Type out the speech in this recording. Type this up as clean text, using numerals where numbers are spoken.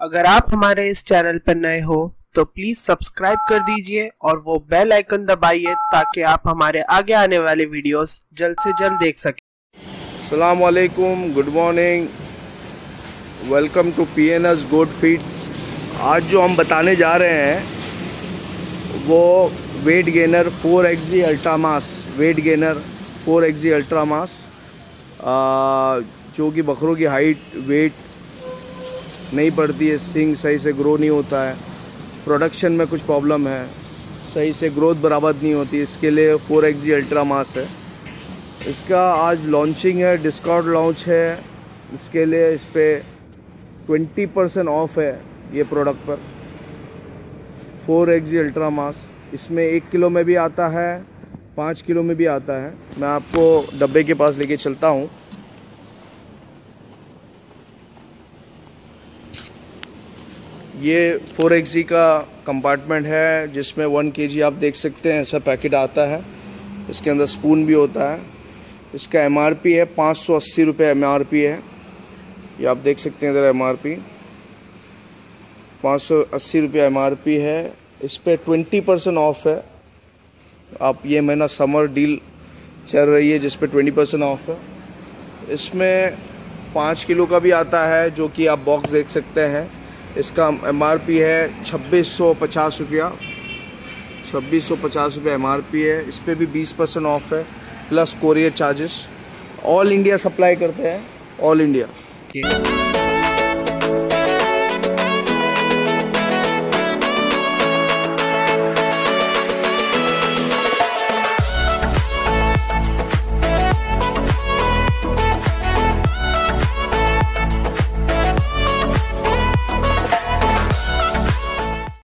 अगर आप हमारे इस चैनल पर नए हो तो प्लीज सब्सक्राइब कर दीजिए और वो बेल आइकन दबाइए ताकि आप हमारे आगे आने वाले वीडियोस जल्द से जल्द देख सकें। अस्सलाम वालेकुम, good morning, welcome to PNS goat feed. आज जो हम बताने जा रहे हैं वो weight gainer 4XG ultra mass, weight gainer 4XG ultra mass, जो कि बकरों की हाइट वेट नहीं बढ़ती है, सिंग सही से ग्रो नहीं होता है, प्रोडक्शन में कुछ प्रॉब्लम है, सही से ग्रोथ बराबर नहीं होती, इसके लिए 4XG अल्ट्रा मास है। इसका आज लॉन्चिंग है, डिस्काउंट लॉन्च है, इसके लिए इस पर 20% ऑफ है ये प्रोडक्ट पर। 4XG अल्ट्रा मास इसमें 1 किलो में भी आता है, 5 किलो में भी आता है। मैं आपको डब्बे के पास लेके चलता हूँ। ये 4XG का कंपार्टमेंट है जिसमें 1 kg आप देख सकते हैं, ऐसा पैकेट आता है। इसके अंदर स्पून भी होता है। इसका MRP है 580 रुपये MRP है। ये आप देख सकते हैं इधर MRP 580 रुपये MRP है। इस पर 20% ऑफ है। आप ये महीना समर डील चल रही है जिस पे 20% ऑफ है। इसमें 5 किलो का भी आता है जो कि आप बॉक्स देख सकते हैं। इसका MRP है 2650 रुपया, 2650 रुपये MRP है। इस पर भी 20% ऑफ है plus courier charges. All India supply करते हैं, ऑल इंडिया।